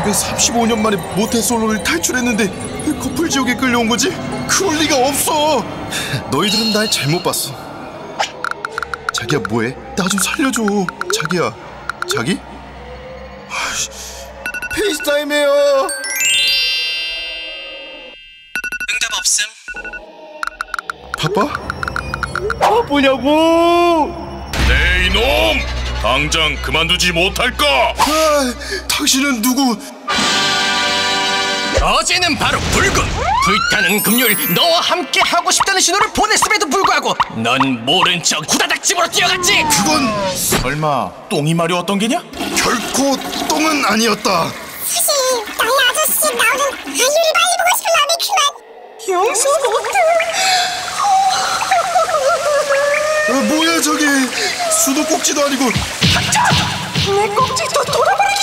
왜 35년 만에 모태솔로를 탈출했는데 왜 커플 지옥에 끌려온 거지? 그럴 리가 없어. 너희들은 날 잘못 봤어. 자기야 뭐해? 나 좀 살려줘. 자기야. 자기? 페이스타임해요. 응답 없음. 바빠? 바쁘냐고! 네 이놈! 당장 그만두지 못할까? 당신은 누구? 어제는 바로 붉은 불타는 금요일 너와 함께 하고 싶다는 신호를 보냈음에도 불구하고 넌 모른 척 후다닥 집으로 뛰어갔지. 그건 설마 똥이 마려웠던 게냐? 결코 똥은 아니었다. 사실 나의 아저씨 나오는 아이유를 빨리 보고 싶으려면 그만 용서 못해. 뭐야 저게? 수도꼭지도 아니고. 내 꼭지도 돌아버리기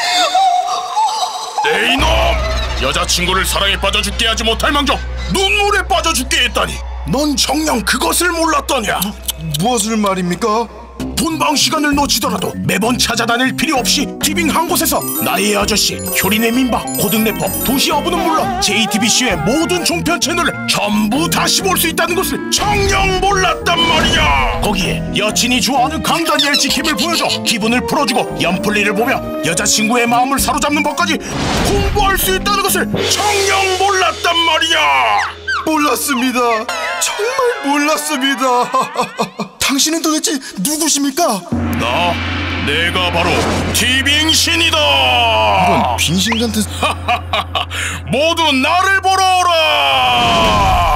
전에. 네 이놈! 여자친구를 사랑에 빠져 죽게 하지 못할 망정 눈물에 빠져 죽게 했다니 넌 정녕 그것을 몰랐더냐? 무엇을 말입니까? 본방 시간을 놓치더라도 매번 찾아다닐 필요 없이 티빙 한 곳에서 나의 아저씨, 효린의 민박, 고등 래퍼, 도시 어부는 물론 JTBC의 모든 종편 채널을 전부 다시 볼 수 있다는 것을 정녕 몰랐단 말이야. 거기에 여친이 좋아하는 강다니엘 지킴을 보여줘 기분을 풀어주고 연플리를 보며 여자친구의 마음을 사로잡는 법까지 공부할 수 있다는 것을 정녕 몰랐단 말이야. 몰랐습니다. 정말 몰랐습니다. 당신은 도대체 누구십니까? 내가 바로 티빙 신이다. 이런 빙신 같은. 모두 나를 보러 오라.